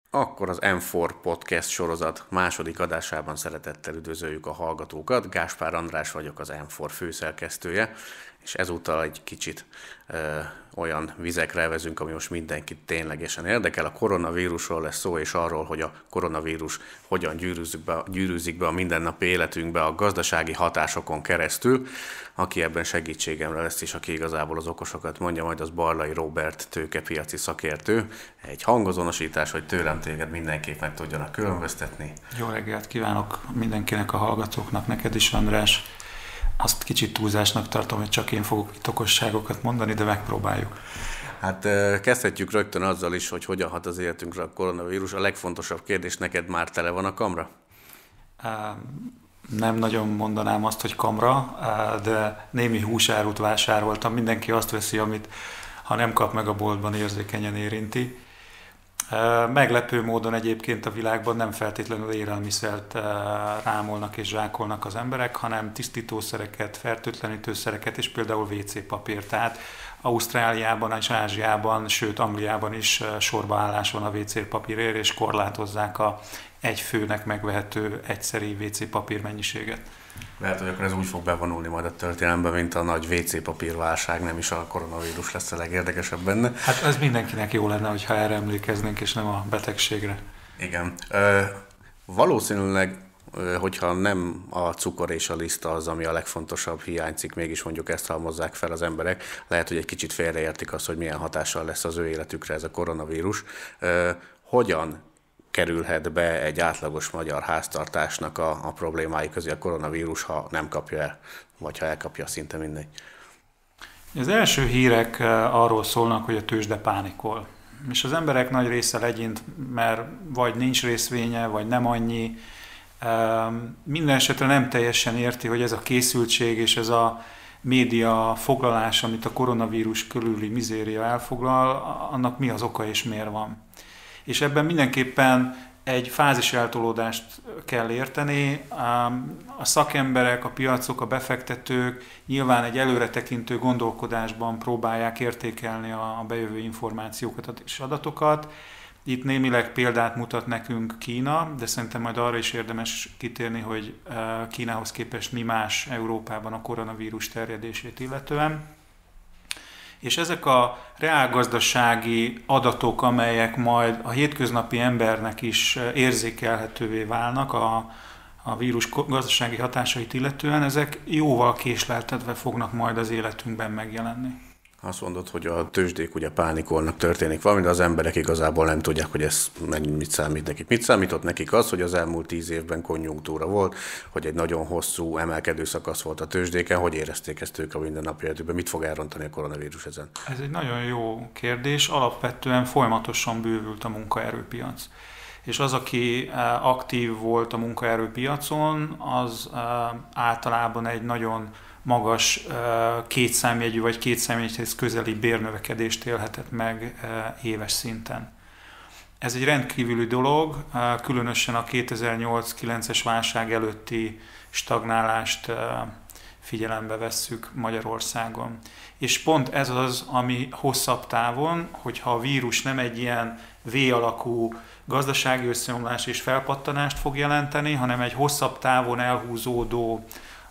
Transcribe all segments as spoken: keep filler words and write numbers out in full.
Akkor az em négy Podcast sorozat második adásában szeretettel üdvözöljük a hallgatókat. Gáspár András vagyok, az em négy főszerkesztője, és ezúttal egy kicsit ö, olyan vizekre vezünk, ami most mindenkit ténylegesen érdekel. A koronavírusról lesz szó, és arról, hogy a koronavírus hogyan gyűrűzik be, gyűrűzik be a mindennapi életünkbe a gazdasági hatásokon keresztül. Aki ebben segítségemre lesz, és aki igazából az okosokat mondja, majd az Barlai Róbert, tőkepiaci szakértő. Egy hangazonosítás, hogy tőlem téged mindenképp meg tudjanak különböztetni. Jó reggelt kívánok mindenkinek, a hallgatóknak, neked is, András. Azt kicsit túlzásnak tartom, hogy csak én fogok itt okosságokat mondani, de megpróbáljuk. Hát kezdhetjük rögtön azzal is, hogy hogyan hat az életünkre a koronavírus. A legfontosabb kérdés, neked már tele van a kamra? Nem nagyon mondanám azt, hogy kamra, de némi húsárut vásároltam. Mindenki azt veszi, amit ha nem kap meg a boltban, érzékenyen érinti. Meglepő módon egyébként a világban nem feltétlenül élelmiszert rámolnak és zsákolnak az emberek, hanem tisztítószereket, fertőtlenítőszereket és például vé cé papírt. Tehát Ausztráliában és Ázsiában, sőt Angliában is sorbaállás van a vé cé papírért, és korlátozzák a egy főnek megvehető egyszeri vé cé papír mennyiséget. Lehet, hogy akkor ez úgy fog bevonulni majd a történelembe, mint a nagy vé cé papírválság, nem is a koronavírus lesz a legérdekesebb benne. Hát ez mindenkinek jó lenne, hogyha erre emlékeznénk, és nem a betegségre. Igen. Ö, valószínűleg, hogyha nem a cukor és a liszta az, ami a legfontosabb hiánycikk, mégis mondjuk ezt halmozzák fel az emberek, lehet, hogy egy kicsit félreértik azt, hogy milyen hatással lesz az ő életükre ez a koronavírus. Ö, hogyan kerülhet be egy átlagos magyar háztartásnak a, a problémái közé a koronavírus, ha nem kapja el, vagy ha elkapja, szinte mindegy? Az első hírek arról szólnak, hogy a tőzsde pánikol. És az emberek nagy része legyint, mert vagy nincs részvénye, vagy nem annyi. Minden esetre nem teljesen érti, hogy ez a készültség és ez a média foglalás, amit a koronavírus körüli mizéria elfoglal, annak mi az oka és miért van. És ebben mindenképpen egy fázis eltolódást kell érteni. A szakemberek, a piacok, a befektetők nyilván egy előretekintő gondolkodásban próbálják értékelni a bejövő információkat és adatokat. Itt némileg példát mutat nekünk Kína, de szerintem majd arra is érdemes kitérni, hogy Kínához képest mi más Európában a koronavírus terjedését illetően. És ezek a reálgazdasági adatok, amelyek majd a hétköznapi embernek is érzékelhetővé válnak a, a vírus gazdasági hatásait illetően, ezek jóval késleltetve fognak majd az életünkben megjelenni. Azt mondod, hogy a tőzsdék ugye pánikolnak, történik valami, de az emberek igazából nem tudják, hogy ez mit számít nekik. Mit számított nekik az, hogy az elmúlt tíz évben konjunktúra volt, hogy egy nagyon hosszú emelkedő szakasz volt a tőzsdéken, hogy érezték ezt ők a mindennapi életükben, mit fog elrontani a koronavírus ezen? Ez egy nagyon jó kérdés, alapvetően folyamatosan bővült a munkaerőpiac. És az, aki aktív volt a munkaerőpiacon, az általában egy nagyon magas kétszámjegyű vagy kétszámjegyhez közeli bérnövekedést élhetett meg éves szinten. Ez egy rendkívüli dolog, különösen a kétezer-nyolc-kilences válság előtti stagnálást figyelembe vesszük Magyarországon. És pont ez az, ami hosszabb távon, hogyha a vírus nem egy ilyen V-alakú gazdasági összeomlás és felpattanást fog jelenteni, hanem egy hosszabb távon elhúzódó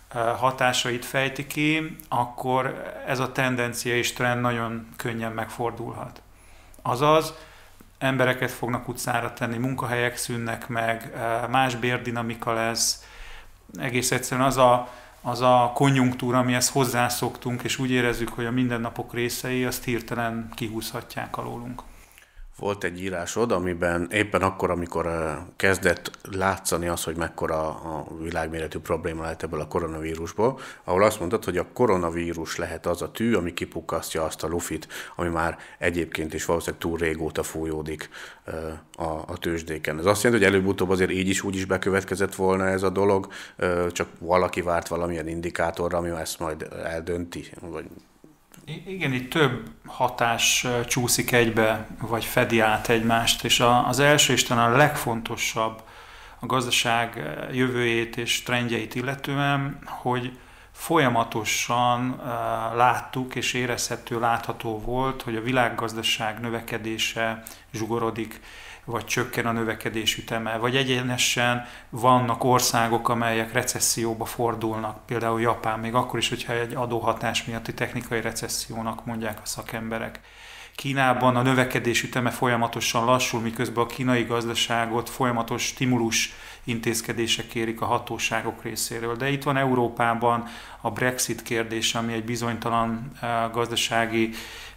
hatásait fejti ki, akkor ez a tendencia és trend nagyon könnyen megfordulhat. Azaz, embereket fognak utcára tenni, munkahelyek szűnnek meg, más bérdinamika lesz, egész egyszerűen az a, az a konjunktúra, amihez hozzászoktunk, és úgy érezzük, hogy a mindennapok részei, azt hirtelen kihúzhatják alólunk. Volt egy írásod, amiben éppen akkor, amikor kezdett látszani az, hogy mekkora a világméretű probléma lehet ebből a koronavírusból, ahol azt mondtad, hogy a koronavírus lehet az a tű, ami kipukkasztja azt a lufit, ami már egyébként is valószínűleg túl régóta fújódik a, a tőzsdéken. Ez azt jelenti, hogy előbb-utóbb azért így is úgy is bekövetkezett volna ez a dolog, csak valaki várt valamilyen indikátorra, ami ezt majd eldönti, vagy... Igen, itt több hatás csúszik egybe, vagy fedi át egymást, és az első és talán a legfontosabb a gazdaság jövőjét és trendjeit illetően, hogy folyamatosan láttuk és érezhető, látható volt, hogy a világgazdaság növekedése zsugorodik. vagy csökken a növekedés üteme, vagy egyenesen vannak országok, amelyek recesszióba fordulnak, például Japán, még akkor is, hogyha egy adóhatás miatti technikai recessziónak mondják a szakemberek. Kínában a növekedés üteme folyamatosan lassul, miközben a kínai gazdaságot folyamatos stimulus intézkedések érik a hatóságok részéről. De itt van Európában a Brexit kérdése, ami egy bizonytalan gazdasági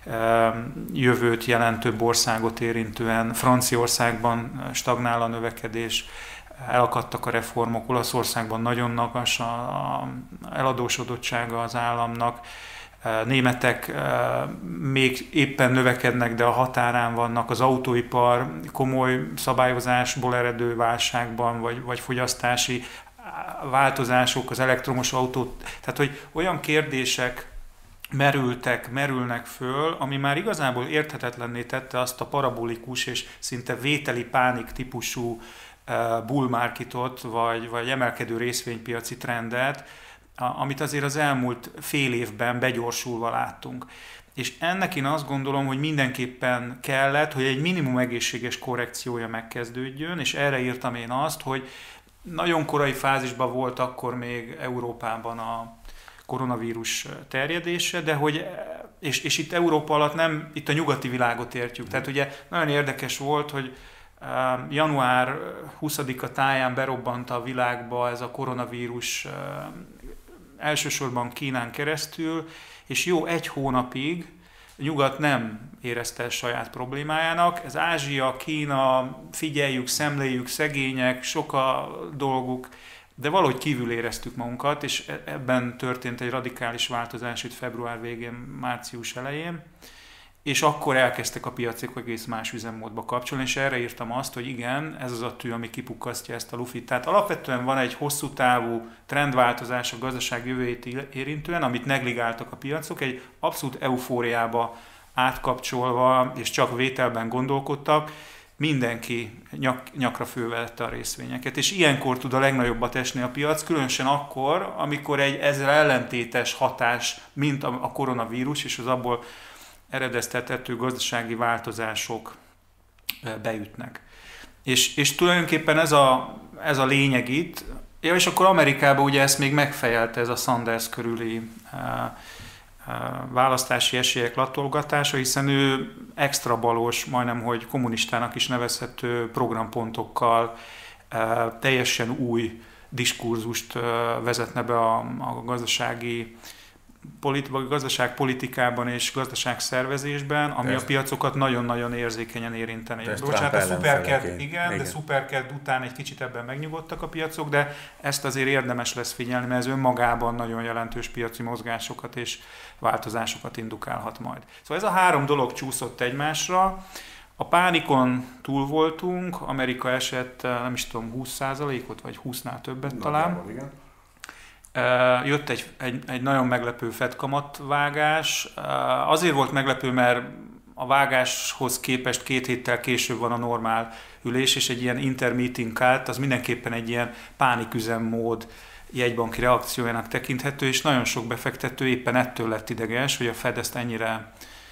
jövőt jelentőbb országot érintően. Franciaországban stagnál a növekedés, elakadtak a reformok, Olaszországban nagyon magas a eladósodottsága az államnak. Németek még éppen növekednek, de a határán vannak, az autóipar komoly szabályozásból eredő válságban, vagy, vagy fogyasztási változások, az elektromos autó, tehát hogy olyan kérdések merültek, merülnek föl, ami már igazából érthetetlenné tette azt a parabolikus és szinte vételi pánik típusú bull marketot, vagy, vagy emelkedő részvénypiaci trendet, amit azért az elmúlt fél évben begyorsulva láttunk. És ennek én azt gondolom, hogy mindenképpen kellett, hogy egy minimum egészséges korrekciója megkezdődjön, és erre írtam én azt, hogy nagyon korai fázisban volt akkor még Európában a koronavírus terjedése, de hogy, és, és itt Európa alatt nem, itt a nyugati világot értjük. Tehát ugye nagyon érdekes volt, hogy január huszadika táján berobbant a világba ez a koronavírus elsősorban Kínán keresztül, és jó egy hónapig nyugat nem érezte el saját problémájának. Ez Ázsia, Kína, figyeljük, szemléljük, szegények, sok a dolguk, de valahogy kívül éreztük magunkat, és ebben történt egy radikális változás itt február végén, március elején, és akkor elkezdtek a piacok egész más üzemmódba kapcsolni, és erre írtam azt, hogy igen, ez az a tű, ami kipukkasztja ezt a lufit. Tehát alapvetően van egy hosszú távú trendváltozás a gazdaság jövőjét érintően, amit negligáltak a piacok, egy abszolút eufóriába átkapcsolva, és csak vételben gondolkodtak, mindenki nyak, nyakra fölvette a részvényeket. És ilyenkor tud a legnagyobbat esni a piac, különösen akkor, amikor egy ezzel ellentétes hatás, mint a koronavírus, és az abból eredeztethető gazdasági változások beütnek. És, és tulajdonképpen ez a, ez a lényeg itt, ja, és akkor Amerikában ugye ezt még megfejelte ez a Sanders körüli uh, uh, választási esélyek latolgatása, hiszen ő extra balos, majdnem hogy kommunistának is nevezhető programpontokkal uh, teljesen új diskurzust uh, vezetne be a, a gazdasági Politi- gazdaságpolitikában és gazdaságszervezésben, ami Te a piacokat nagyon-nagyon érzékenyen érinteni. Bocsánat, a szuperked, igen, igen, de szuperked után egy kicsit ebben megnyugodtak a piacok, de ezt azért érdemes lesz figyelni, mert ez önmagában nagyon jelentős piaci mozgásokat és változásokat indukálhat majd. Szóval ez a három dolog csúszott egymásra. A pánikon túl voltunk, Amerika esett, nem is tudom, húsz százalékot, vagy húsznál többet talán. Igen. Jött egy, egy, egy nagyon meglepő Fed kamatvágás. Azért volt meglepő, mert a vágáshoz képest két héttel később van a normál ülés, és egy ilyen intermeeting cut, az mindenképpen egy ilyen pániküzemmód jegybanki reakciójának tekinthető, és nagyon sok befektető éppen ettől lett ideges, hogy a Fed ezt ennyire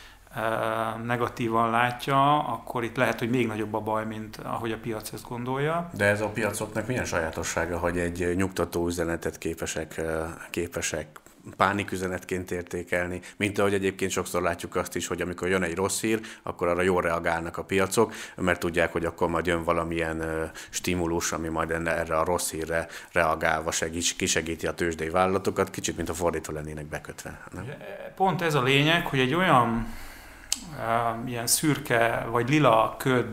negatívan látja, akkor itt lehet, hogy még nagyobb a baj, mint ahogy a piac ezt gondolja. De ez a piacoknak milyen sajátossága, hogy egy nyugtató üzenetet képesek, képesek pániküzenetként értékelni, mint ahogy egyébként sokszor látjuk azt is, hogy amikor jön egy rossz hír, akkor arra jól reagálnak a piacok, mert tudják, hogy akkor majd jön valamilyen stimulus, ami majd erre a rossz hírre reagálva segít, kisegíti a tőzsdei vállalatokat, kicsit, mint a fordítva lennének bekötve. Nem? Pont ez a lényeg, hogy egy olyan Uh, ilyen szürke vagy lila köd,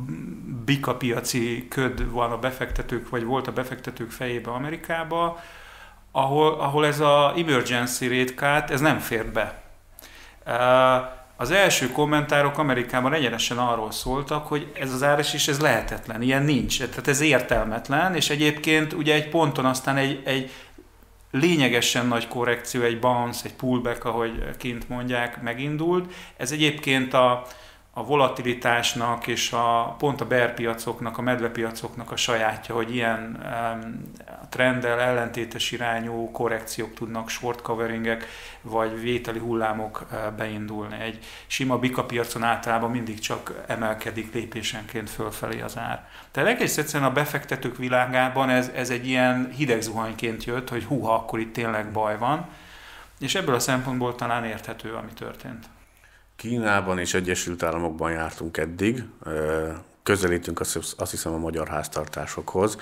bikapiaci köd van a befektetők, vagy volt a befektetők fejébe Amerikába, ahol, ahol ez a emergency rate cut, ez nem fér be. Uh, az első kommentárok Amerikában egyenesen arról szóltak, hogy ez az áresés, ez lehetetlen, ilyen nincs, tehát ez értelmetlen, és egyébként ugye egy ponton aztán egy, egy lényegesen nagy korrekció, egy bounce, egy pullback, ahogy kint mondják, megindult. Ez egyébként a, a volatilitásnak és a, pont a bear piacoknak, a medvepiacoknak a sajátja, hogy ilyen um, trenddel ellentétes irányú korrekciók tudnak, short coveringek vagy vételi hullámok uh, beindulni. Egy sima bika piacon általában mindig csak emelkedik lépésenként fölfelé az ár. Tehát egész egyszerűen a befektetők világában ez, ez egy ilyen hideg zuhanyként jött, hogy húha, akkor itt tényleg baj van, és ebből a szempontból talán érthető, ami történt. Kínában és Egyesült Államokban jártunk eddig, közelítünk azt hiszem a magyar háztartásokhoz.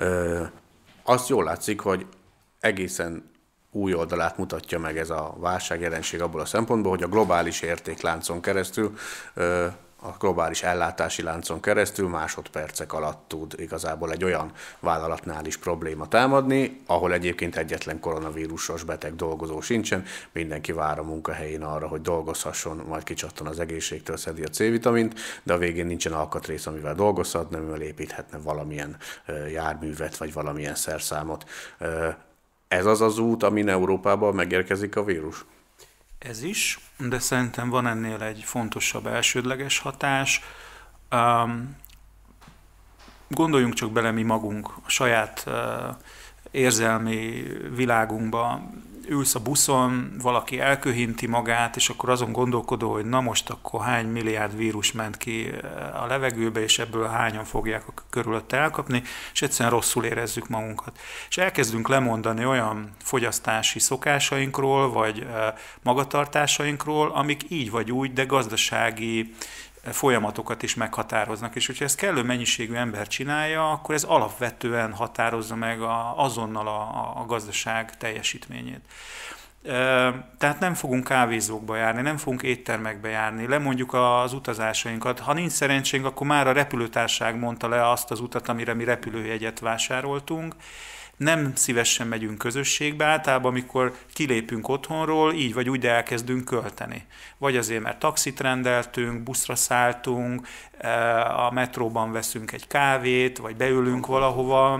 Azt jól látszik, hogy egészen új oldalát mutatja meg ez a válságjelenség abból a szempontból, hogy a globális értékláncon keresztül, a globális ellátási láncon keresztül másodpercek alatt tud igazából egy olyan vállalatnál is probléma támadni, ahol egyébként egyetlen koronavírusos beteg dolgozó sincsen, mindenki vár a munkahelyén arra, hogy dolgozhasson, majd kicsattan az egészségtől, szedi a C-vitamint, de a végén nincsen alkatrész, amivel dolgozhatna, amivel építhetne valamilyen járművet, vagy valamilyen szerszámot. Ez az az út, amin Európában megérkezik a vírus? Ez is, de szerintem van ennél egy fontosabb elsődleges hatás. Um, gondoljunk csak bele mi magunk, a saját uh, érzelmi világunkba. Ülsz a buszon, valaki elköhinti magát, és akkor azon gondolkodó, hogy na most akkor hány milliárd vírus ment ki a levegőbe, és ebből hányan fogják körülötte elkapni, és egyszerűen rosszul érezzük magunkat. És elkezdünk lemondani olyan fogyasztási szokásainkról, vagy magatartásainkról, amik így vagy úgy, de gazdasági folyamatokat is meghatároznak, és hogyha ezt kellő mennyiségű ember csinálja, akkor ez alapvetően határozza meg a, azonnal a, a gazdaság teljesítményét. Tehát nem fogunk kávézókba járni, nem fogunk éttermekbe járni, lemondjuk az utazásainkat. Ha nincs szerencsénk, akkor már a repülőtársaság mondta le azt az utat, amire mi repülőjegyet vásároltunk. Nem szívesen megyünk közösségbe, általában amikor kilépünk otthonról, így vagy úgy, de elkezdünk költeni. Vagy azért, mert taxit rendeltünk, buszra szálltunk, a metróban veszünk egy kávét, vagy beülünk valahova.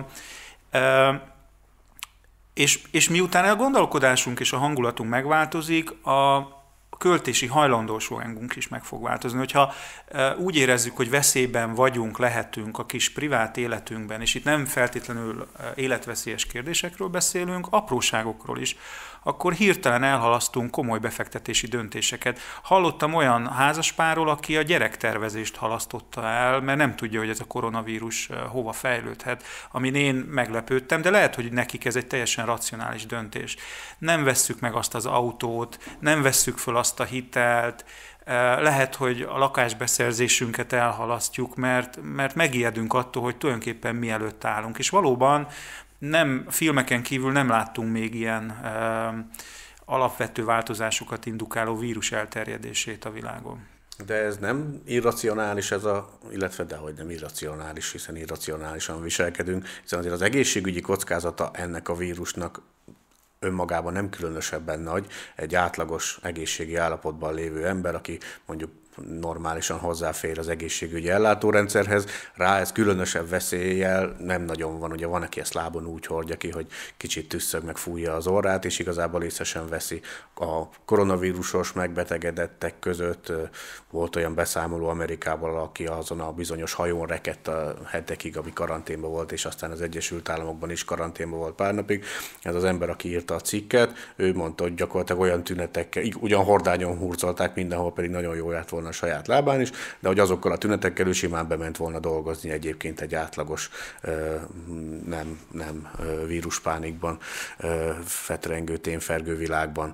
És, és miután a gondolkodásunk és a hangulatunk megváltozik, a költési hajlandóságunk is meg fog változni. Hogyha úgy érezzük, hogy veszélyben vagyunk, lehetünk a kis privát életünkben, és itt nem feltétlenül életveszélyes kérdésekről beszélünk, apróságokról is, akkor hirtelen elhalasztunk komoly befektetési döntéseket. Hallottam olyan házaspárról, aki a gyerektervezést halasztotta el, mert nem tudja, hogy ez a koronavírus hova fejlődhet, amin én meglepődtem, de lehet, hogy nekik ez egy teljesen racionális döntés. Nem vesszük meg azt az autót, nem vesszük föl azt a hitelt, lehet, hogy a lakásbeszerzésünket elhalasztjuk, mert, mert megijedünk attól, hogy tulajdonképpen mi előtt állunk. És valóban nem, filmeken kívül nem láttunk még ilyen e, alapvető változásokat indukáló vírus elterjedését a világon. De ez nem irracionális, ez a, illetve dehogy nem irracionális, hiszen irracionálisan viselkedünk, hiszen azért az egészségügyi kockázata ennek a vírusnak önmagában nem különösebben nagy. Egy átlagos egészségi állapotban lévő ember, aki mondjuk normálisan hozzáfér az egészségügyi ellátórendszerhez, rá ez különösebb veszéllyel nem nagyon van. Ugye van, aki ezt lábon úgy hordja ki, hogy kicsit tüsszög, meg fújja az orrát, és igazából észre sem veszi. A koronavírusos megbetegedettek között volt olyan beszámoló Amerikában, aki azon a bizonyos hajón rekedt a hetekig, ami karanténban volt, és aztán az Egyesült Államokban is karanténban volt pár napig. Ez az ember, aki írta a cikket, ő mondta, hogy gyakorlatilag olyan tünetekkel, ugyan hordányon hurcolták mindenhol, pedig nagyon jól járt volna a saját lábán is, de hogy azokkal a tünetekkel ő simán bement volna dolgozni egyébként egy átlagos nem, nem víruspánikban, fetrengő, tényfergő világban.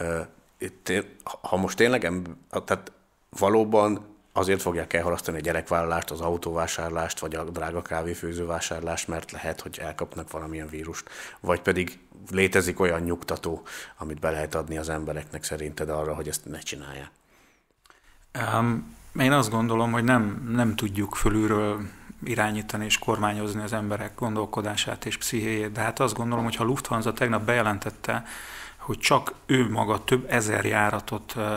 Ha most tényleg, tehát valóban azért fogják elhalasztani a gyerekvállalást, az autóvásárlást, vagy a drága kávéfőzővásárlást, mert lehet, hogy elkapnak valamilyen vírust. Vagy pedig létezik olyan nyugtató, amit be lehet adni az embereknek szerinted arra, hogy ezt ne csinálják. Um, én azt gondolom, hogy nem, nem tudjuk fölülről irányítani és kormányozni az emberek gondolkodását és pszichéjét, de hát azt gondolom, hogy ha Lufthansa tegnap bejelentette, hogy csak ő maga több ezer járatot uh,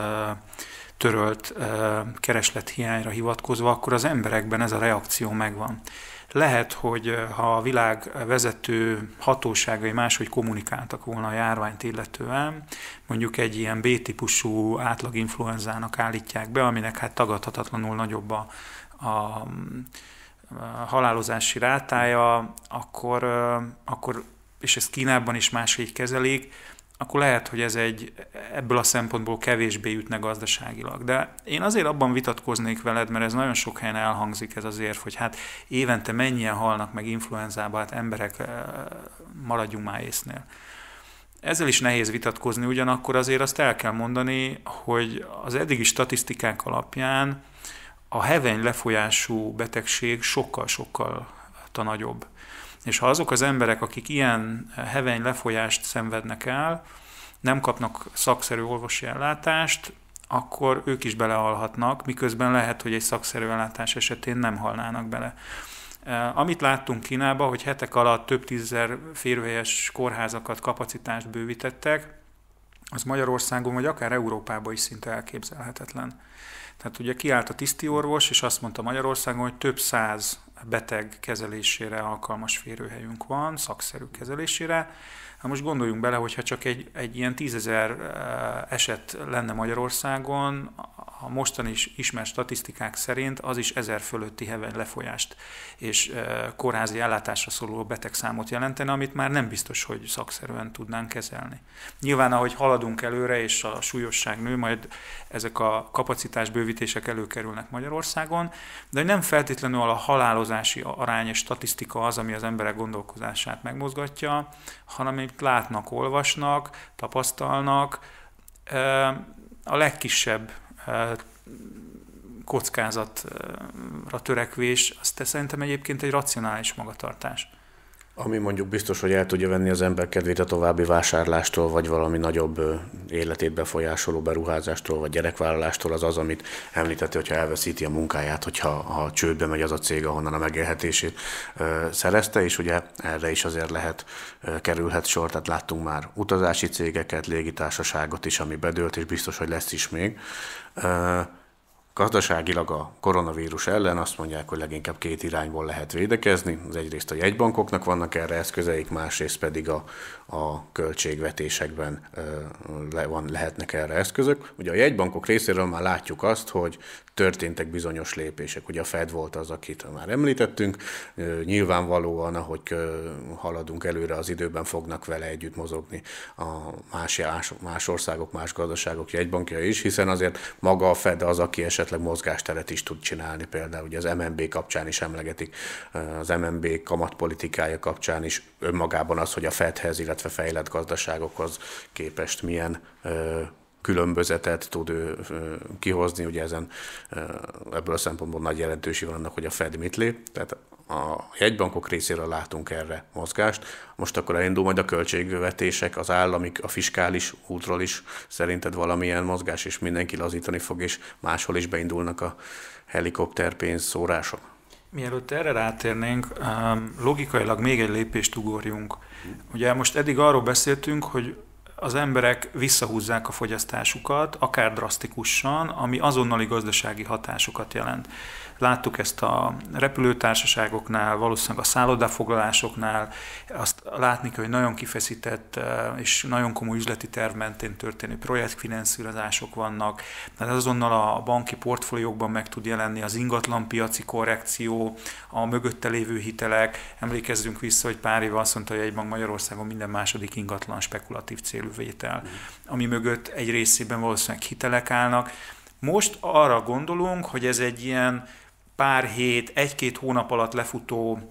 törölt uh, kereslethiányra hivatkozva, akkor az emberekben ez a reakció megvan. Lehet, hogy ha a világ vezető hatóságai máshogy kommunikáltak volna a járványt illetően, mondjuk egy ilyen B-típusú átlaginfluenzának állítják be, aminek hát tagadhatatlanul nagyobb a, a, a halálozási rátája, akkor, akkor, és ezt Kínában is máshogy kezelik, akkor lehet, hogy ez egy ebből a szempontból kevésbé ütne gazdaságilag. De én azért abban vitatkoznék veled, mert ez nagyon sok helyen elhangzik ez az érv, hogy hát évente mennyien halnak meg influenzába, hát emberek, maradjunk már észnél. Ezzel is nehéz vitatkozni, ugyanakkor azért azt el kell mondani, hogy az eddigi statisztikák alapján a heveny lefolyású betegség sokkal-sokkal nagyobb. És ha azok az emberek, akik ilyen heveny lefolyást szenvednek el, nem kapnak szakszerű orvosi ellátást, akkor ők is belehalhatnak, miközben lehet, hogy egy szakszerű ellátás esetén nem halnának bele. Amit láttunk Kínában, hogy hetek alatt több tízezer férőhelyes kórházakat, kapacitást bővítettek, az Magyarországon vagy akár Európában is szinte elképzelhetetlen. Tehát ugye kiállt a tisztiorvos, és azt mondta Magyarországon, hogy több száz beteg kezelésére alkalmas férőhelyünk van, szakszerű kezelésére. Hát most gondoljunk bele, hogyha csak egy, egy ilyen tízezer eset lenne Magyarországon, a mostani ismert statisztikák szerint az is ezer fölötti heveny lefolyást és kórházi ellátásra szóló betegszámot jelentene, amit már nem biztos, hogy szakszerűen tudnánk kezelni. Nyilván, ahogy haladunk előre, és a súlyosság nő, majd ezek a kapacitásbővítések előkerülnek Magyarországon, de nem feltétlenül a halálozási arány és statisztika az, ami az emberek gondolkozását megmozgatja, hanem amit látnak, olvasnak, tapasztalnak, a legkisebb kockázatra törekvés, azt szerintem egyébként egy racionális magatartás. Ami mondjuk biztos, hogy el tudja venni az ember kedvét a további vásárlástól, vagy valami nagyobb életét befolyásoló beruházástól, vagy gyerekvállalástól, az az, amit említette, hogyha elveszíti a munkáját, hogyha ha csődbe megy az a cég, ahonnan a megélhetését szerezte, és ugye erre is azért lehet, kerülhet sor, tehát láttunk már utazási cégeket, légitársaságot is, ami bedőlt, és biztos, hogy lesz is még. Gazdaságilag a koronavírus ellen azt mondják, hogy leginkább két irányból lehet védekezni. Az egyrészt a jegybankoknak vannak erre eszközeik, másrészt pedig a, a költségvetésekben le van, lehetnek erre eszközök. Ugye a jegybankok részéről már látjuk azt, hogy történtek bizonyos lépések. Ugye a Fed volt az, akit már említettünk. Nyilvánvalóan, ahogy haladunk előre az időben, fognak vele együtt mozogni a más, más országok, más gazdaságok jegybankja is, hiszen azért maga a Fed az, aki esetleg mozgásteret is tud csinálni. Például ugye az em en bé kapcsán is emlegetik, az em en bé kamatpolitikája kapcsán is önmagában az, hogy a Fedhez, illetve fejlett gazdaságokhoz képest milyen különbözetet tud ő kihozni, ugye ezen ebből a szempontból nagy jelentőség van annak, hogy a Fed mit lép, tehát a jegybankok részéről látunk erre mozgást. Most akkor elindul majd a költségvetések, az állami, a fiskális útról is szerinted valamilyen mozgás, és mindenki lazítani fog, és máshol is beindulnak a helikopterpénz szórások? Mielőtt erre rátérnénk, logikailag még egy lépést ugorjunk. Ugye most eddig arról beszéltünk, hogy az emberek visszahúzzák a fogyasztásukat, akár drasztikusan, ami azonnali gazdasági hatásokat jelent. Láttuk ezt a repülőtársaságoknál, valószínűleg a szállodafoglalásoknál, azt látni kell, hogy nagyon kifeszített és nagyon komoly üzleti terv mentén történő projektfinanszírozások vannak, tehát azonnal a banki portfóliókban meg tud jelenni az ingatlanpiaci korrekció, a mögötte lévő hitelek. Emlékezzünk vissza, hogy pár éve azt mondta, hogy egy bank Magyarországon minden második ingatlan spekulatív célú vétel, ami mögött egy részében valószínűleg hitelek állnak. Most arra gondolunk, hogy ez egy ilyen pár hét, egy-két hónap alatt lefutó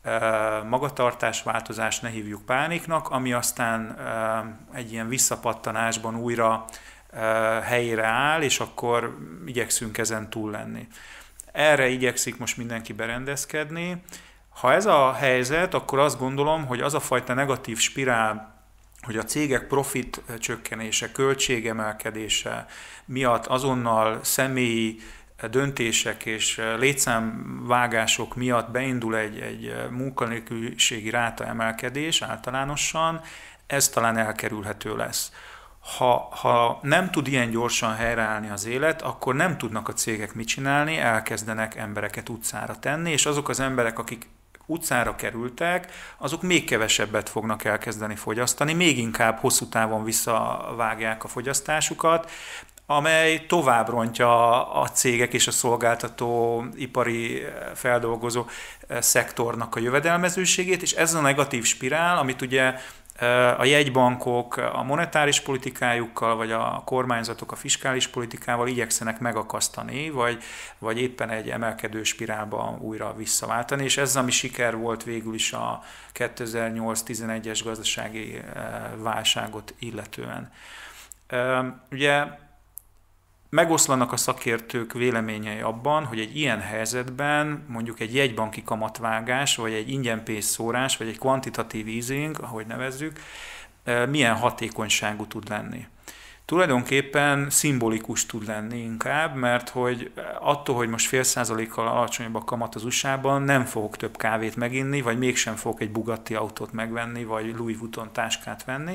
magatartásváltozás, ne hívjuk pániknak, ami aztán egy ilyen visszapattanásban újra helyére áll, és akkor igyekszünk ezen túl lenni. Erre igyekszik most mindenki berendezkedni. Ha ez a helyzet, akkor azt gondolom, hogy az a fajta negatív spirál, hogy a cégek profit csökkenése, költségemelkedése miatt azonnal személyi döntések és létszámvágások miatt beindul egy, egy munkanélküliségi ráta emelkedés általánosan, ez talán elkerülhető lesz. Ha, ha nem tud ilyen gyorsan helyreállni az élet, akkor nem tudnak a cégek mit csinálni, elkezdenek embereket utcára tenni, és azok az emberek, akik utcára kerültek, azok még kevesebbet fognak elkezdeni fogyasztani, még inkább hosszú távon visszavágják a fogyasztásukat, amely tovább rontja a cégek és a szolgáltató ipari feldolgozó szektornak a jövedelmezőségét, és ez a negatív spirál, amit ugye a jegybankok a monetáris politikájukkal, vagy a kormányzatok a fiskális politikával igyekszenek megakasztani, vagy, vagy éppen egy emelkedő spirálba újra visszaváltani, és ez ami siker volt végül is a kétezer-nyolc-tizenegyes gazdasági válságot illetően. Ugye megoszlanak a szakértők véleményei abban, hogy egy ilyen helyzetben mondjuk egy jegybanki kamatvágás, vagy egy ingyenpénzszórás, vagy egy kvantitatív easing, ahogy nevezzük, milyen hatékonyságú tud lenni. Tulajdonképpen szimbolikus tud lenni inkább, mert hogy attól, hogy most fél százalékkal alacsonyabb a kamat az u es á-ban, nem fogok több kávét meginni, vagy mégsem fogok egy Bugatti autót megvenni, vagy Louis Vuitton táskát venni.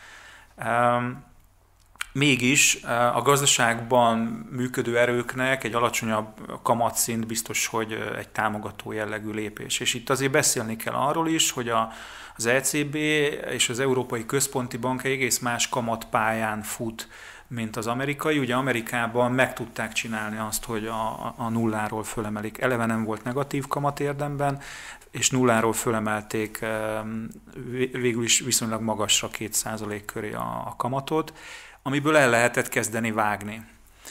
Mégis a gazdaságban működő erőknek egy alacsonyabb kamatszint biztos, hogy egy támogató jellegű lépés. És itt azért beszélni kell arról is, hogy a, az é cé bé és az Európai Központi Bank egész más kamatpályán fut, mint az amerikai. Ugye Amerikában meg tudták csinálni azt, hogy a, a nulláról fölemelik. Eleve nem volt negatív kamat érdemben, és nulláról fölemelték végül is viszonylag magasra két százalék köré a, a kamatot, amiből el lehetett kezdeni vágni.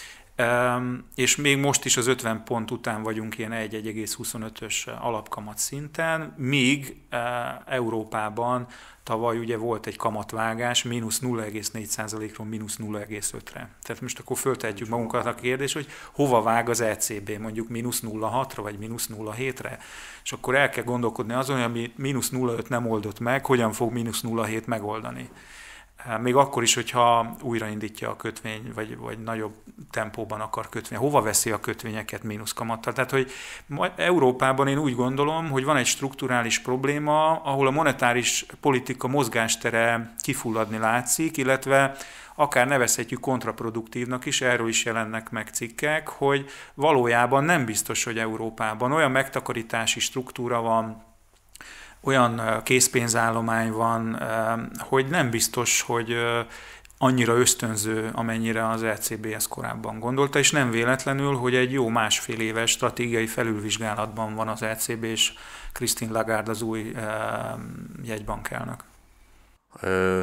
És még most is az ötven pont után vagyunk ilyen egy egész huszonötös alapkamat szinten, míg Európában tavaly ugye volt egy kamatvágás, mínusz nulla egész négy százalékról mínusz nulla egész ötre. Tehát most akkor föltehetjük magunkat a kérdést, hogy hova vág az é cé bé, mondjuk mínusz nulla egész hatra vagy mínusz nulla egész hétre, és akkor el kell gondolkodni azon, ami mínusz nulla egész öt nem oldott meg, hogyan fog mínusz nulla egész hét megoldani. Még akkor is, hogyha újraindítja a kötvény, vagy, vagy nagyobb tempóban akar kötvény. Hova veszi a kötvényeket mínusz kamattal? Tehát, hogy Európában én úgy gondolom, hogy van egy strukturális probléma, ahol a monetáris politika mozgástere kifulladni látszik, illetve akár nevezhetjük kontraproduktívnak is, erről is jelennek meg cikkek, hogy valójában nem biztos, hogy Európában olyan megtakarítási struktúra van, olyan készpénzállomány van, hogy nem biztos, hogy annyira ösztönző, amennyire az é cé bé ezt korábban gondolta, és nem véletlenül, hogy egy jó másfél éves stratégiai felülvizsgálatban van az é cé bé és Christine Lagarde az új jegybankelnök. Ö,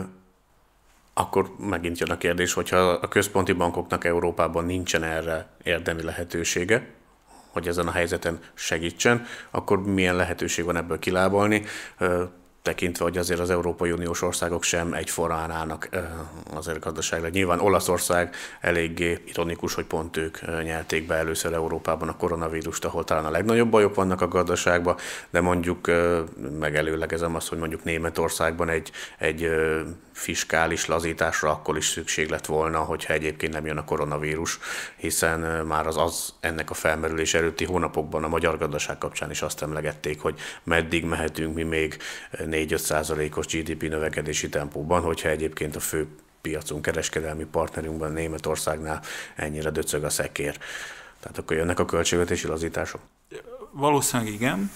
akkor megint jön a kérdés, hogyha a központi bankoknak Európában nincsen erre érdemi lehetősége, hogy ezen a helyzeten segítsen, akkor milyen lehetőség van ebből kilábalni, tekintve, hogy azért az Európai Uniós országok sem egyformán állnak azért gazdaságra. Nyilván Olaszország eléggé ironikus, hogy pont ők nyelték be először Európában a koronavírust, ahol talán a legnagyobb bajok vannak a gazdaságban, de mondjuk megelőlegezem azt, hogy mondjuk Németországban egy, egy fiskális lazításra akkor is szükség lett volna, hogyha egyébként nem jön a koronavírus, hiszen már az, az ennek a felmerülés előtti hónapokban a magyar gazdaság kapcsán is azt emlegették, hogy meddig mehetünk mi még négy-öt százalékos gé dé pé növekedési tempóban, hogyha egyébként a fő piacunk, kereskedelmi partnerünkben, Németországnál ennyire döcög a szekér. Tehát akkor jönnek a költségvetési lazítások? Valószínűleg igen.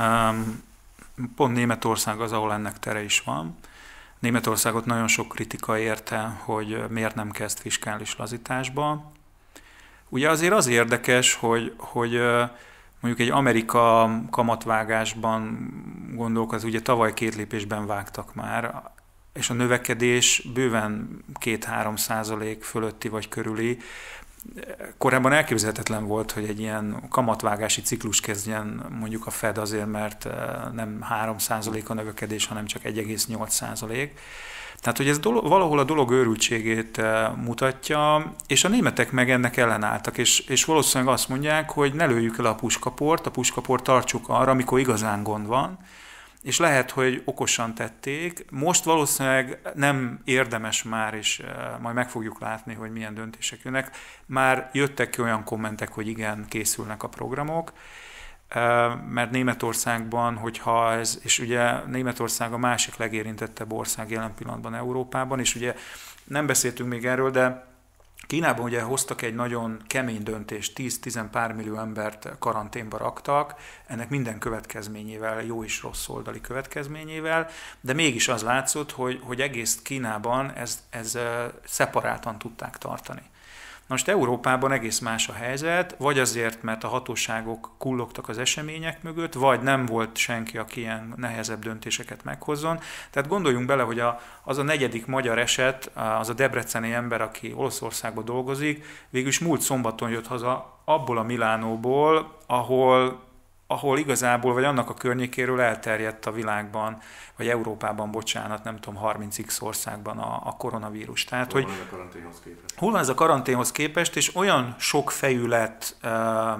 Pont Németország az, ahol ennek tere is van. Németországot nagyon sok kritika érte, hogy miért nem kezd fiskális lazításba. Ugye azért az érdekes, hogy, hogy mondjuk egy Amerika kamatvágásban gondolkoz, ugye tavaly két lépésben vágtak már, és a növekedés bőven két-három százalék fölötti vagy körüli. Korábban elképzelhetetlen volt, hogy egy ilyen kamatvágási ciklus kezdjen mondjuk a Fed azért, mert nem három százalék a növekedés, hanem csak egy egész nyolc százalék. Tehát, hogy ez dolog, valahol a dolog őrültségét mutatja, és a németek meg ennek ellenálltak, és, és valószínűleg azt mondják, hogy ne lőjük el a puskaport, a puskaport tartsuk arra, amikor igazán gond van, és lehet, hogy okosan tették. Most valószínűleg nem érdemes már, és majd meg fogjuk látni, hogy milyen döntések jönnek. Már jöttek ki olyan kommentek, hogy igen, készülnek a programok, mert Németországban, hogyha ez, és ugye Németország a másik legérintettebb ország jelen pillanatban Európában, és ugye nem beszéltünk még erről, de Kínában ugye hoztak egy nagyon kemény döntést, tíz-tíz pár millió embert karanténba raktak, ennek minden következményével, jó és rossz oldali következményével, de mégis az látszott, hogy, hogy egész Kínában ez, ez szeparáltan tudták tartani. Most Európában egész más a helyzet, vagy azért, mert a hatóságok kullogtak az események mögött, vagy nem volt senki, aki ilyen nehezebb döntéseket meghozzon. Tehát gondoljunk bele, hogy a, az a negyedik magyar eset, az a debreceni ember, aki Olaszországban dolgozik, végülis múlt szombaton jött haza abból a Milánóból, ahol ahol igazából, vagy annak a környékéről elterjedt a világban, vagy Európában, bocsánat, nem tudom, harminc x országban a, a koronavírus. Tehát, hol hogy van ez a karanténhoz képest? Hol van ez a karanténhoz képest, és olyan sok fejű lett uh,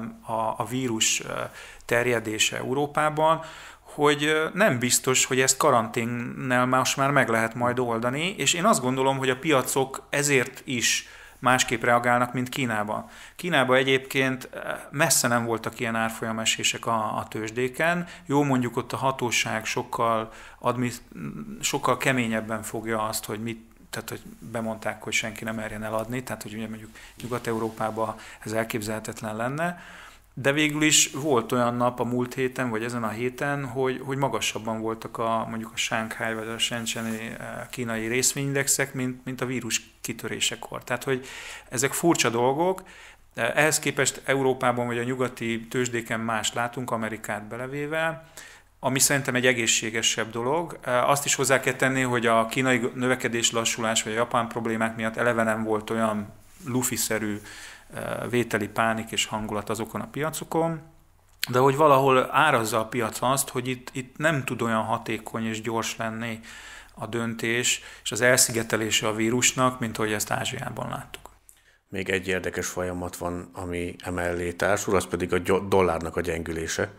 a, a vírus uh, terjedése Európában, hogy nem biztos, hogy ezt karanténnel most már meg lehet majd oldani, és én azt gondolom, hogy a piacok ezért is másképp reagálnak, mint Kínában. Kínában egyébként messze nem voltak ilyen árfolyamesések a, a tőzsdéken. Jó, mondjuk ott a hatóság sokkal, admi, sokkal keményebben fogja azt, hogy mit, tehát hogy bemondták, hogy senki nem merjen eladni, tehát hogy ugye mondjuk Nyugat-Európában ez elképzelhetetlen lenne. De végül is volt olyan nap a múlt héten, vagy ezen a héten, hogy, hogy magasabban voltak a, mondjuk a Shanghai vagy a Shenzheni kínai részvényindexek, mint, mint a vírus kitörésekor. Tehát, hogy ezek furcsa dolgok. Ehhez képest Európában vagy a nyugati tőzsdéken más látunk, Amerikát belevéve, ami szerintem egy egészségesebb dolog. Azt is hozzá kell tenni, hogy a kínai növekedés lassulás vagy a japán problémák miatt eleve nem volt olyan lufiszerű vételi pánik és hangulat azokon a piacokon, de hogy valahol árazza a piac azt, hogy itt, itt nem tud olyan hatékony és gyors lenni a döntés és az elszigetelése a vírusnak, mint ahogy ezt Ázsiában láttuk. Még egy érdekes folyamat van, ami emellé társul, az pedig a dollárnak a gyengülése,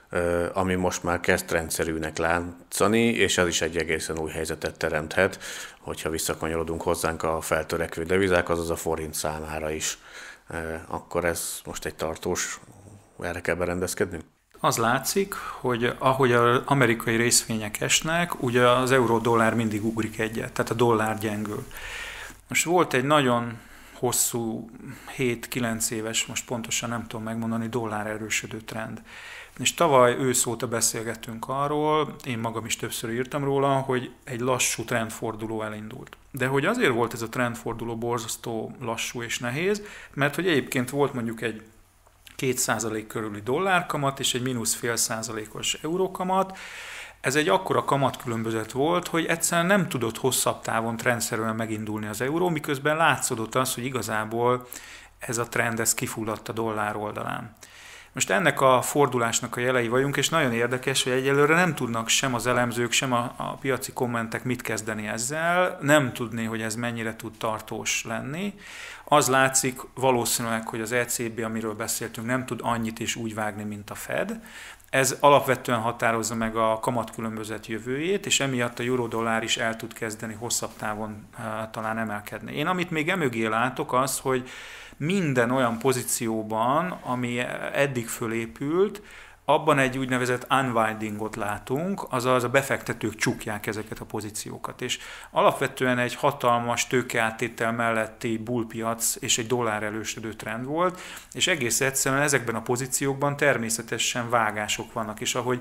ami most már kezd rendszerűnek látszani, és ez is egy egészen új helyzetet teremthet, hogyha visszakanyarodunk hozzánk a feltörekvő devizák, azaz a forint számára is. Akkor ez most egy tartós, erre kell berendezkednünk? Az látszik, hogy ahogy az amerikai részvények esnek, ugye az euró-dollár mindig ugrik egyet, tehát a dollár gyengül. Most volt egy nagyon hosszú, hét-kilenc éves, most pontosan nem tudom megmondani, dollár erősödő trend. És tavaly ősz óta beszélgettünk arról, én magam is többször írtam róla, hogy egy lassú trendforduló elindult. De hogy azért volt ez a trendforduló borzasztó lassú és nehéz, mert hogy egyébként volt mondjuk egy két százalék körüli dollárkamat és egy mínusz fél százalékos eurókamat. Ez egy akkora kamatkülönbözet volt, hogy egyszerűen nem tudott hosszabb távon trendszerűen megindulni az euró, miközben látszódott az, hogy igazából ez a trend ez kifulladt a dollár oldalán. Most ennek a fordulásnak a jelei vagyunk, és nagyon érdekes, hogy egyelőre nem tudnak sem az elemzők, sem a, a piaci kommentek mit kezdeni ezzel, nem tudni, hogy ez mennyire tud tartós lenni. Az látszik valószínűleg, hogy az é cé bé, amiről beszéltünk, nem tud annyit is úgy vágni, mint a Fed. Ez alapvetően határozza meg a kamatkülönbözet jövőjét, és emiatt a euró-dollár is el tud kezdeni hosszabb távon uh, talán emelkedni. Én amit még emögé látok az, hogy minden olyan pozícióban, ami eddig fölépült, abban egy úgynevezett unwindingot látunk, azaz a befektetők csukják ezeket a pozíciókat. És alapvetően egy hatalmas tőkeáttétel melletti bullpiac és egy dollár erősödő trend volt, és egész egyszerűen ezekben a pozíciókban természetesen vágások vannak, és ahogy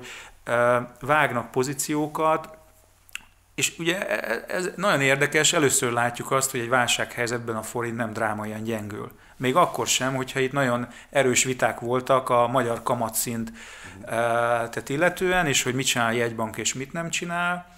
vágnak pozíciókat, és ugye ez nagyon érdekes, először látjuk azt, hogy egy válsághelyzetben a forint nem drámaian gyengül. Még akkor sem, hogyha itt nagyon erős viták voltak a magyar kamatszint tehát illetően, és hogy mit csinál a jegybank és mit nem csinál.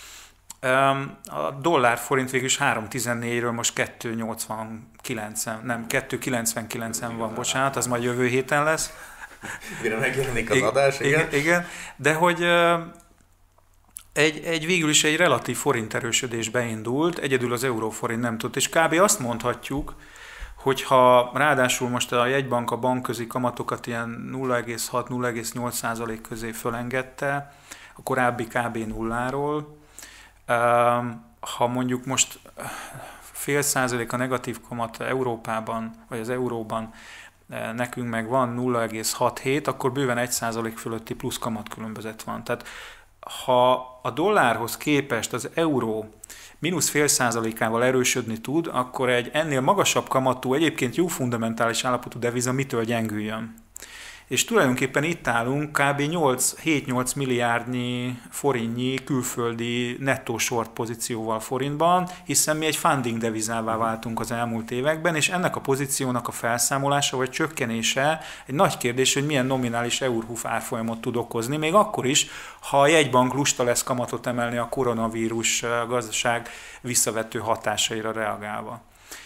A dollár-forint végül is három tizennégyről most kettő nyolcvankilenc, nem, kettő kilencvenkilenc van, bocsánat, az majd jövő héten lesz. Mire megjelenik az adás, igen. Igen, igen. De hogy egy, egy végül is egy relatív forint erősödés beindult, egyedül az euróforint nem tudott, és kb. Azt mondhatjuk, hogyha ráadásul most a jegybank a bankközi kamatokat ilyen nulla egész hat - nulla egész nyolc százalék közé fölengedte, a korábbi kb. Nulláról. Ha mondjuk most fél százalék a negatív kamat Európában, vagy az euróban, nekünk meg van nulla egész hat hét, akkor bőven egy százalék fölötti plusz kamatkülönbözet van. Tehát ha a dollárhoz képest az euró mínusz fél százalékával erősödni tud, akkor egy ennél magasabb kamatú, egyébként jó fundamentális állapotú deviza mitől gyengüljön. És tulajdonképpen itt állunk kb. hét-nyolc milliárdnyi forintnyi külföldi nettó short pozícióval forintban, hiszen mi egy funding devizává váltunk az elmúlt években, és ennek a pozíciónak a felszámolása vagy csökkenése egy nagy kérdés, hogy milyen nominális eur-huf árfolyamot tud okozni, még akkor is, ha a jegybank lusta lesz kamatot emelni a koronavírus gazdaság visszavető hatásaira reagálva.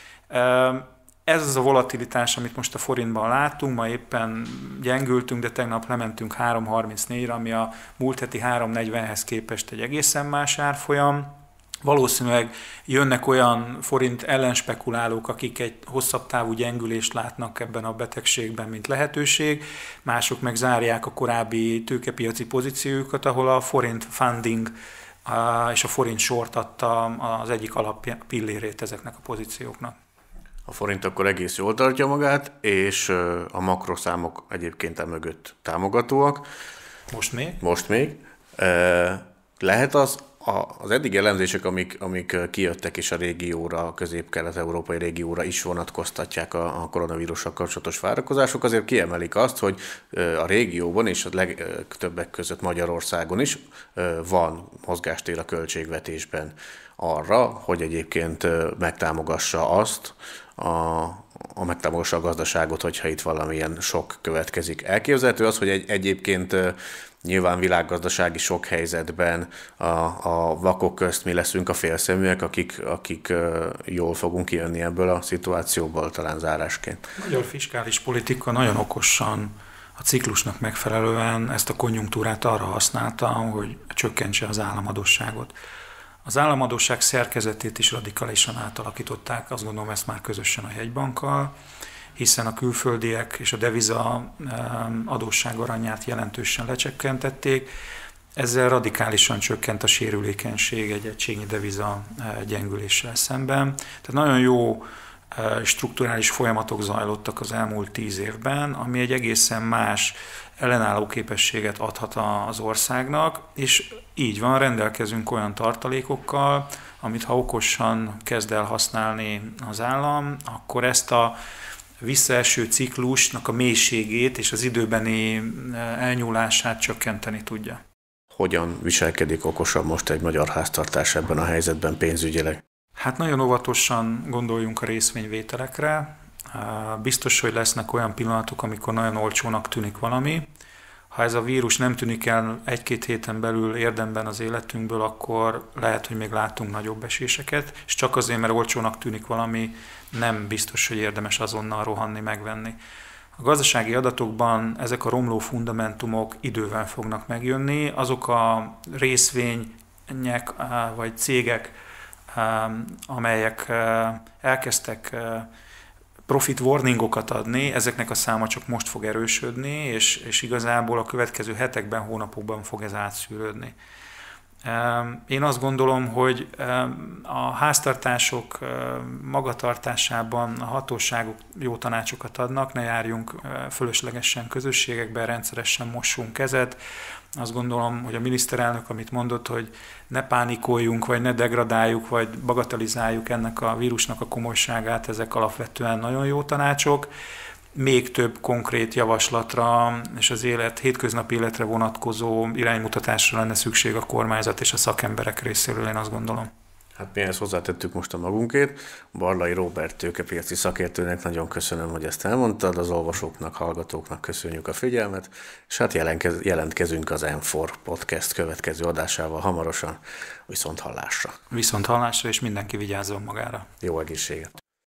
Ez az a volatilitás, amit most a forintban látunk, ma éppen gyengültünk, de tegnap lementünk három harmincnégyre, ami a múlt heti három negyvenhez képest egy egészen más árfolyam. Valószínűleg jönnek olyan forint ellenspekulálók, akik egy hosszabb távú gyengülést látnak ebben a betegségben, mint lehetőség, mások meg zárják a korábbi tőkepiaci pozíciójukat, ahol a forint funding és a forint short adta az egyik alappillérét ezeknek a pozícióknak. A forint akkor egész jól tartja magát, és a makroszámok egyébként emögött támogatóak. Most még? Most még. Lehet az, az eddig elemzések, amik, amik kijöttek és a régióra, a közép-kelet-európai régióra is vonatkoztatják a, a koronavírussal kapcsolatos várakozások, azért kiemelik azt, hogy a régióban és a legtöbbek között Magyarországon is van mozgástér a költségvetésben arra, hogy egyébként megtámogassa azt, a, a megtámogassa a gazdaságot, hogyha itt valamilyen sok következik. Elképzelhető az, hogy egy, egyébként nyilván világgazdasági sok helyzetben a, a vakok közt mi leszünk a félszeműek, akik, akik jól fogunk kijönni ebből a szituációból, talán zárásként. A magyar fiskális politika nagyon okosan a ciklusnak megfelelően ezt a konjunktúrát arra használta, hogy csökkentse az államadósságot. Az államadósság szerkezetét is radikálisan átalakították, azt gondolom ezt már közösen a jegybankkal, hiszen a külföldiek és a deviza adósságarányát jelentősen lecsökkentették, ezzel radikálisan csökkent a sérülékenység egy egységnyi deviza gyengüléssel szemben. Tehát nagyon jó strukturális folyamatok zajlottak az elmúlt tíz évben, ami egy egészen más ellenálló képességet adhat az országnak, és így van, rendelkezünk olyan tartalékokkal, amit ha okosan kezd el használni az állam, akkor ezt a visszaeső ciklusnak a mélységét és az időbeni elnyúlását csökkenteni tudja. Hogyan viselkedik okosan most egy magyar háztartás ebben a helyzetben pénzügyileg? Hát nagyon óvatosan gondoljunk a részvényvételekre. Biztos, hogy lesznek olyan pillanatok, amikor nagyon olcsónak tűnik valami. Ha ez a vírus nem tűnik el egy-két héten belül érdemben az életünkből, akkor lehet, hogy még látunk nagyobb eséseket, és csak azért, mert olcsónak tűnik valami, nem biztos, hogy érdemes azonnal rohanni, megvenni. A gazdasági adatokban ezek a romló fundamentumok idővel fognak megjönni, azok a részvények vagy cégek, amelyek elkezdtek profit warningokat adni, ezeknek a száma csak most fog erősödni, és, és igazából a következő hetekben, hónapokban fog ez átszűrődni. Én azt gondolom, hogy a háztartások magatartásában a hatóságok jó tanácsokat adnak, ne járjunk fölöslegesen közösségekben, rendszeresen mossunk kezet. Azt gondolom, hogy a miniszterelnök, amit mondott, hogy ne pánikoljunk, vagy ne degradáljuk, vagy bagatelizáljuk ennek a vírusnak a komolyságát, ezek alapvetően nagyon jó tanácsok. Még több konkrét javaslatra és az élet, hétköznapi életre vonatkozó iránymutatásra lenne szükség a kormányzat és a szakemberek részéről, én azt gondolom. Hát mi ezt hozzátettük most a magunkét. Barlai Róbert tőkepiaci szakértőnek nagyon köszönöm, hogy ezt elmondtad, az olvasóknak, hallgatóknak köszönjük a figyelmet, és hát jelentkezünk az em négy Podcast következő adásával hamarosan, viszont hallásra. Viszont hallásra, és mindenki vigyázzon magára. Jó egészséget!